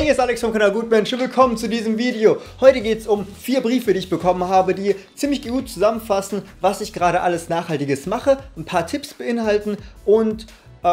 Hey, hier ist Alex vom Kanal Gutmensch und willkommen zu diesem Video. Heute geht es um 4 Briefe, die ich bekommen habe, die ziemlich gut zusammenfassen, was ich gerade alles Nachhaltiges mache, ein paar Tipps beinhalten und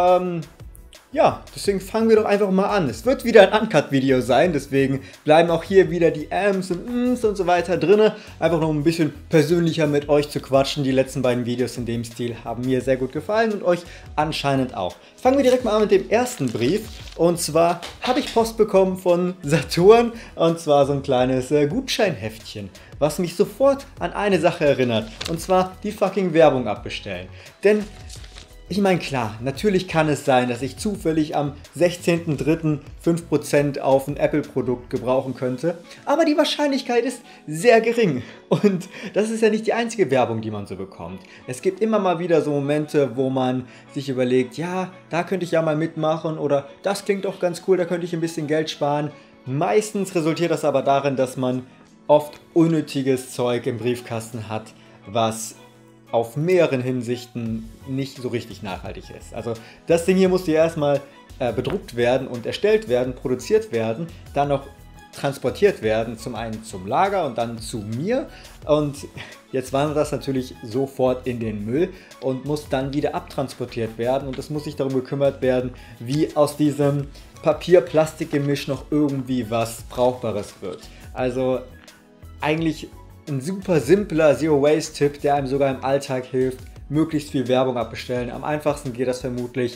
ja, deswegen fangen wir doch einfach mal an. Es wird wieder ein Uncut-Video sein, deswegen bleiben auch hier wieder die Ms und Ms und so weiter drin. Einfach noch ein bisschen persönlicher mit euch zu quatschen. Die letzten beiden Videos in dem Stil haben mir sehr gut gefallen und euch anscheinend auch. Fangen wir direkt mal an mit dem ersten Brief. Und zwar habe ich Post bekommen von Saturn und zwar so ein kleines Gutscheinheftchen, was mich sofort an eine Sache erinnert. Und zwar die fucking Werbung abbestellen. Denn ich meine, klar, natürlich kann es sein, dass ich zufällig am 16.03. 5% auf ein Apple-Produkt gebrauchen könnte, aber die Wahrscheinlichkeit ist sehr gering und das ist ja nicht die einzige Werbung, die man so bekommt. Es gibt immer mal wieder so Momente, wo man sich überlegt, ja, da könnte ich ja mal mitmachen oder das klingt doch ganz cool, da könnte ich ein bisschen Geld sparen. Meistens resultiert das aber darin, dass man oft unnötiges Zeug im Briefkasten hat, was auf mehreren Hinsichten nicht so richtig nachhaltig ist. Also das Ding hier muss hier erstmal bedruckt werden und erstellt werden, produziert werden, dann noch transportiert werden, zum einen zum Lager und dann zu mir und jetzt wandert das natürlich sofort in den Müll und muss dann wieder abtransportiert werden und es muss sich darum gekümmert werden, wie aus diesem Papier-Plastik-Gemisch noch irgendwie was Brauchbares wird. Also eigentlich ein super simpler Zero-Waste-Tipp, der einem sogar im Alltag hilft, möglichst viel Werbung abbestellen. Am einfachsten geht das vermutlich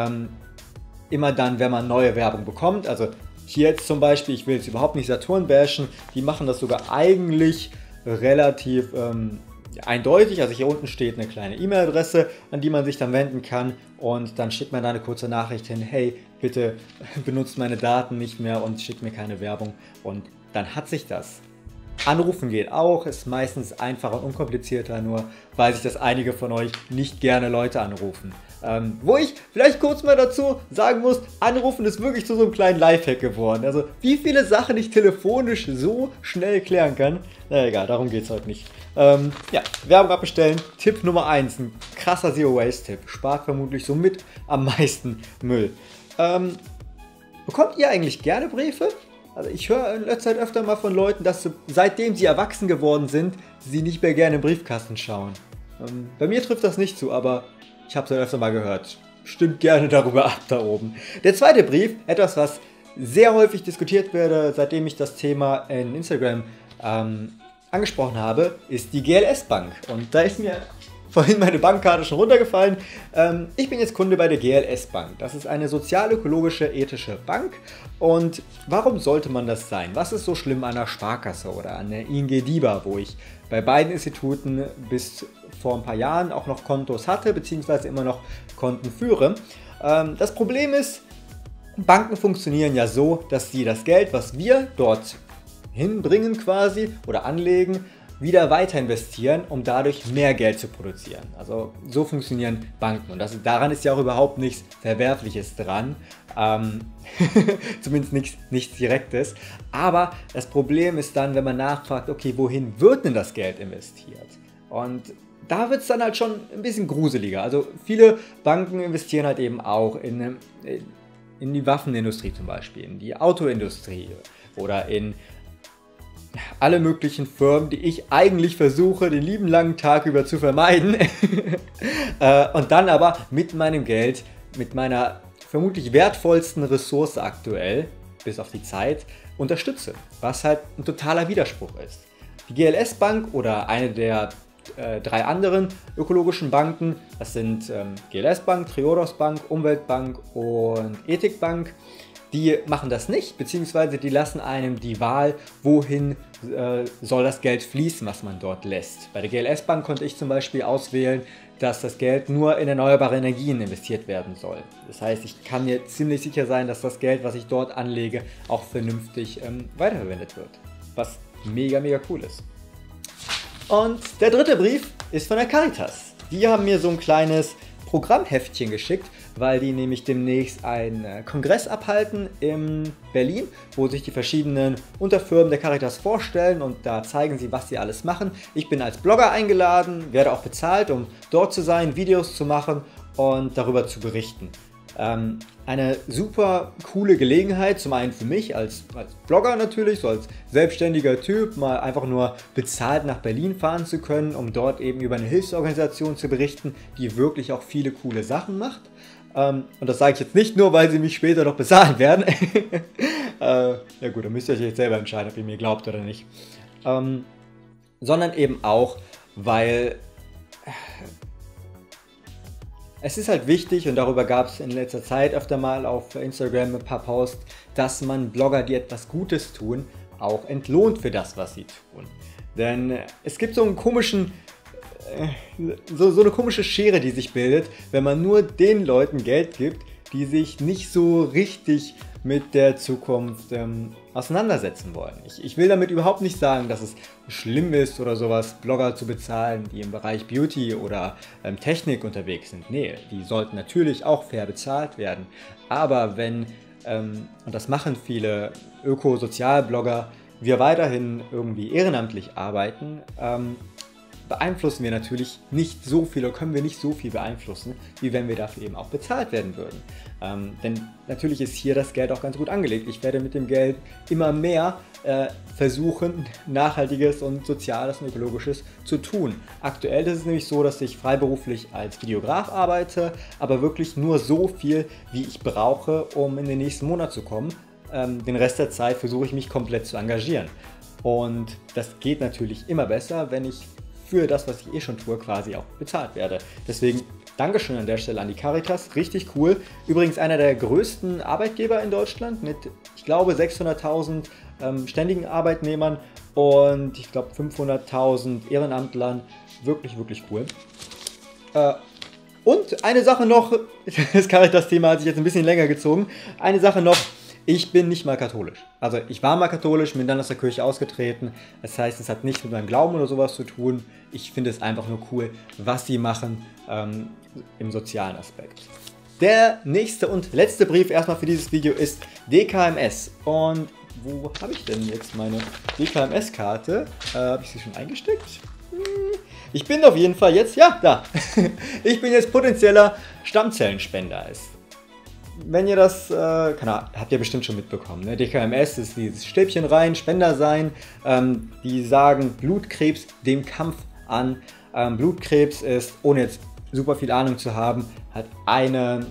immer dann, wenn man neue Werbung bekommt. Also hier jetzt zum Beispiel, ich will jetzt überhaupt nicht Saturn bashen, die machen das sogar eigentlich relativ eindeutig. Also hier unten steht eine kleine E-Mail-Adresse, an die man sich dann wenden kann und dann schickt man da eine kurze Nachricht hin, hey, bitte benutzt meine Daten nicht mehr und schickt mir keine Werbung und dann hat sich das. Anrufen geht auch, ist meistens einfacher und unkomplizierter, nur weiß ich, dass einige von euch nicht gerne Leute anrufen. Wo ich vielleicht kurz mal dazu sagen muss, Anrufen ist wirklich zu so einem kleinen Lifehack geworden. Also wie viele Sachen ich telefonisch so schnell klären kann, na egal, darum geht es heute nicht. Ja, Werbung abbestellen, Tipp Nummer 1, ein krasser Zero-Waste-Tipp, spart vermutlich somit am meisten Müll. Bekommt ihr eigentlich gerne Briefe? Also ich höre in letzter Zeit öfter mal von Leuten, dass seitdem sie erwachsen geworden sind, sie nicht mehr gerne im Briefkasten schauen. Bei mir trifft das nicht zu, aber ich habe es öfter mal gehört. Stimmt gerne darüber ab da oben. Der zweite Brief, etwas was sehr häufig diskutiert wird, seitdem ich das Thema in Instagram angesprochen habe, ist die GLS Bank. Und da ist mir vorhin meine Bankkarte schon runtergefallen. Ich bin jetzt Kunde bei der GLS Bank. Das ist eine sozial-ökologische, ethische Bank. Und warum sollte man das sein? Was ist so schlimm an der Sparkasse oder an der ING DiBa, wo ich bei beiden Instituten bis vor ein paar Jahren auch noch Kontos hatte, beziehungsweise immer noch Konten führe? Das Problem ist, Banken funktionieren ja so, dass sie das Geld, was wir dort hinbringen quasi oder anlegen, wieder weiter investieren, um dadurch mehr Geld zu produzieren. Also so funktionieren Banken und daran ist ja auch überhaupt nichts Verwerfliches dran, zumindest nichts Direktes. Aber das Problem ist dann, wenn man nachfragt, okay, wohin wird denn das Geld investiert? Und da wird es dann halt schon ein bisschen gruseliger. Also viele Banken investieren halt eben auch in die Waffenindustrie zum Beispiel, in die Autoindustrie oder in alle möglichen Firmen, die ich eigentlich versuche, den lieben langen Tag über zu vermeiden. Und dann aber mit meinem Geld, mit meiner vermutlich wertvollsten Ressource aktuell, bis auf die Zeit, unterstütze. Was halt ein totaler Widerspruch ist. Die GLS Bank oder eine der 3 anderen ökologischen Banken, das sind GLS Bank, Triodos Bank, Umweltbank und Ethikbank, die machen das nicht, beziehungsweise die lassen einem die Wahl, wohin soll das Geld fließen, was man dort lässt. Bei der GLS Bank konnte ich zum Beispiel auswählen, dass das Geld nur in erneuerbare Energien investiert werden soll. Das heißt, ich kann mir ziemlich sicher sein, dass das Geld, was ich dort anlege, auch vernünftig weiterverwendet wird. Was mega, mega cool ist. Und der dritte Brief ist von der Caritas. Die haben mir so ein kleines Programmheftchen geschickt, weil die nämlich demnächst einen Kongress abhalten in Berlin, wo sich die verschiedenen Unterfirmen der Caritas vorstellen und da zeigen sie, was sie alles machen. Ich bin als Blogger eingeladen, werde auch bezahlt, um dort zu sein, Videos zu machen und darüber zu berichten. Eine super coole Gelegenheit, zum einen für mich als Blogger natürlich, so als selbstständiger Typ, mal einfach nur bezahlt nach Berlin fahren zu können, um dort eben über eine Hilfsorganisation zu berichten, die wirklich auch viele coole Sachen macht. Und das sage ich jetzt nicht nur, weil sie mich später noch bezahlen werden. Ja gut, dann müsst ihr euch jetzt selber entscheiden, ob ihr mir glaubt oder nicht. Sondern eben auch, weil es ist halt wichtig, und darüber gab es in letzter Zeit öfter mal auf Instagram ein paar Posts, dass man Blogger, die etwas Gutes tun, auch entlohnt für das, was sie tun. Denn es gibt so einen komischen, so eine komische Schere, die sich bildet, wenn man nur den Leuten Geld gibt, die sich nicht so richtig mit der Zukunft auseinandersetzen wollen. Ich will damit überhaupt nicht sagen, dass es schlimm ist oder sowas, Blogger zu bezahlen, die im Bereich Beauty oder Technik unterwegs sind. Nee, die sollten natürlich auch fair bezahlt werden. Aber wenn, und das machen viele Öko-Sozial-Blogger, wir weiterhin irgendwie ehrenamtlich arbeiten, beeinflussen wir natürlich nicht so viel oder können wir nicht so viel beeinflussen, wie wenn wir dafür eben auch bezahlt werden würden. Denn natürlich ist hier das Geld auch ganz gut angelegt. Ich werde mit dem Geld immer mehr versuchen, Nachhaltiges und Soziales und Ökologisches zu tun. Aktuell ist es nämlich so, dass ich freiberuflich als Videograf arbeite, aber wirklich nur so viel, wie ich brauche, um in den nächsten Monat zu kommen. Den Rest der Zeit versuche ich mich komplett zu engagieren. Und das geht natürlich immer besser, wenn ich für das, was ich schon tue, quasi auch bezahlt werde. Deswegen Dankeschön an der Stelle an die Caritas, richtig cool. Übrigens einer der größten Arbeitgeber in Deutschland mit, ich glaube, 600.000 ständigen Arbeitnehmern und ich glaube 500.000 Ehrenamtlern. Wirklich, wirklich cool. Und eine Sache noch, das Caritas-Thema hat sich jetzt ein bisschen länger gezogen, eine Sache noch, ich bin nicht mal katholisch. Also ich war mal katholisch, bin dann aus der Kirche ausgetreten. Das heißt, es hat nichts mit meinem Glauben oder sowas zu tun. Ich finde es einfach nur cool, was sie machen im sozialen Aspekt. Der nächste und letzte Brief erstmal für dieses Video ist DKMS. Und wo habe ich denn jetzt meine DKMS-Karte? Habe ich sie schon eingesteckt? Ich bin auf jeden Fall jetzt, ja, da. Ich bin jetzt potenzieller Stammzellenspender. Wenn ihr das, habt ihr bestimmt schon mitbekommen, ne? DKMS ist dieses Stäbchen rein, Spender sein, die sagen Blutkrebs dem Kampf an. Blutkrebs ist, ohne jetzt super viel Ahnung zu haben, halt eine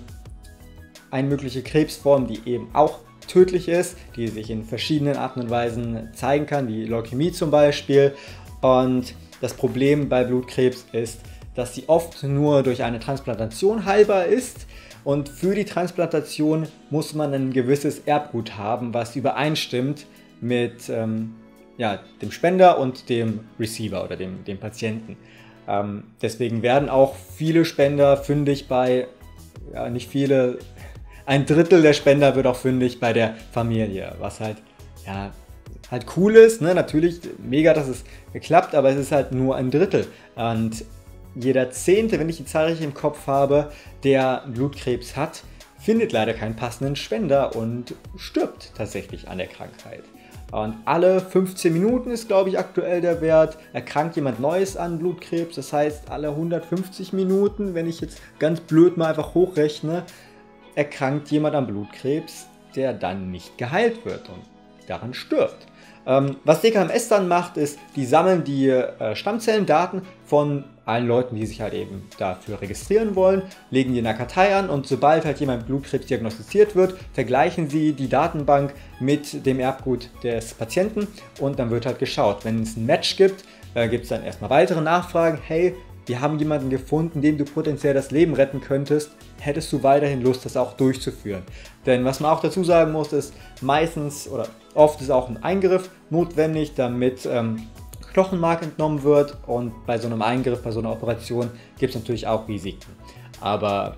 mögliche Krebsform, die eben auch tödlich ist, die sich in verschiedenen Arten und Weisen zeigen kann, wie Leukämie zum Beispiel. Und das Problem bei Blutkrebs ist, dass sie oft nur durch eine Transplantation heilbar ist. Und für die Transplantation muss man ein gewisses Erbgut haben, was übereinstimmt mit dem Spender und dem Receiver oder dem Patienten. Deswegen werden auch viele Spender fündig bei, ja nicht viele, ein Drittel der Spender wird auch fündig bei der Familie, was halt, ja, halt cool ist, ne? Natürlich mega, dass es geklappt, aber es ist halt nur ein Drittel. Und jeder Zehnte, wenn ich die Zahl richtig im Kopf habe, der Blutkrebs hat, findet leider keinen passenden Spender und stirbt tatsächlich an der Krankheit. Und alle 15 Minuten ist, glaube ich, aktuell der Wert, erkrankt jemand Neues an Blutkrebs. Das heißt, alle 150 Minuten, wenn ich jetzt ganz blöd mal einfach hochrechne, erkrankt jemand an Blutkrebs, der dann nicht geheilt wird und daran stirbt. Was DKMS dann macht, ist, die sammeln die Stammzellendaten von allen Leuten, die sich halt eben dafür registrieren wollen, legen die in der Kartei an und sobald halt jemand Blutkrebs diagnostiziert wird, vergleichen sie die Datenbank mit dem Erbgut des Patienten und dann wird halt geschaut. Wenn es ein Match gibt, gibt es dann erstmal weitere Nachfragen. Hey, wir haben jemanden gefunden, dem du potenziell das Leben retten könntest. Hättest du weiterhin Lust, das auch durchzuführen? Denn was man auch dazu sagen muss, ist, meistens oder oft ist auch ein Eingriff notwendig, damit Knochenmark entnommen wird und bei so einem Eingriff, bei so einer Operation gibt es natürlich auch Risiken. Aber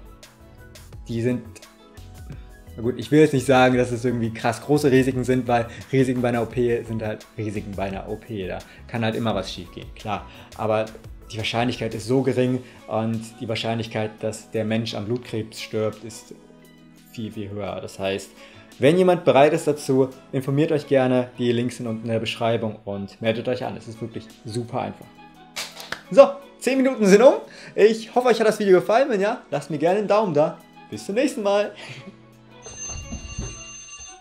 die sind, na gut, ich will jetzt nicht sagen, dass es irgendwie krass große Risiken sind, weil Risiken bei einer OP sind halt Risiken bei einer OP. Da kann halt immer was schief gehen, klar. Aber die Wahrscheinlichkeit ist so gering und die Wahrscheinlichkeit, dass der Mensch an Blutkrebs stirbt, ist viel, viel höher. Das heißt, wenn jemand bereit ist dazu, informiert euch gerne. Die Links sind unten in der Beschreibung und meldet euch an. Es ist wirklich super einfach. So, 10 Minuten sind um. Ich hoffe, euch hat das Video gefallen. Wenn ja, lasst mir gerne einen Daumen da. bis zum nächsten Mal.